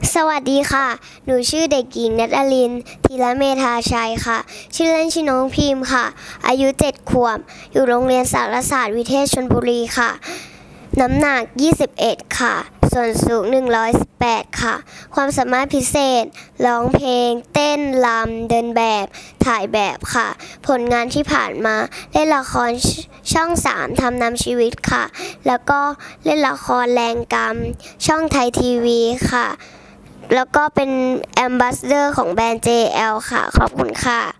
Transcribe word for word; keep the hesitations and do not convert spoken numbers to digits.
สวัสดีค่ะหนูชื่อเด็กหญิงณัฐลินธีรเมธาชัยค่ะชื่อเล่นชื่อน้องพิมพ์ค่ะอายุเจ็ดขวบอยู่โรงเรียนสารศาสตร์วิเทศชลบุรีค่ะน้ำหนักยี่สิบเอ็ดค่ะส่วนสูงหนึ่งร้อยสิบแปดค่ะความสามารถพิเศษร้องเพลงเต้นรำเดินแบบถ่ายแบบค่ะผลงานที่ผ่านมาเล่นละครช่องสามทำนำชีวิตค่ะแล้วก็เล่นละครแรงกรรมช่องไทยทีวีค่ะแล้วก็เป็นแอมบาสเดอร์ของแบรนด์ เจ แอล ค่ะขอบคุณค่ะ